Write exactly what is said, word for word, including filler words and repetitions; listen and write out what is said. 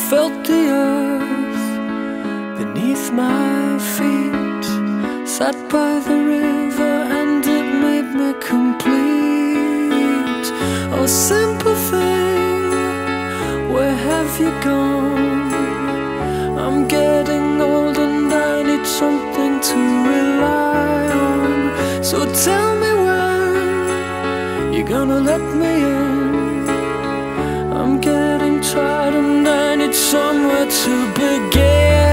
felt the earth beneath my feet. Sat by the river and it made me complete. Oh, simple thing, where have you gone? I'm getting old and I need something to rely on. So tell me when you're gonna let me in. I'm getting tired and I need somewhere to begin.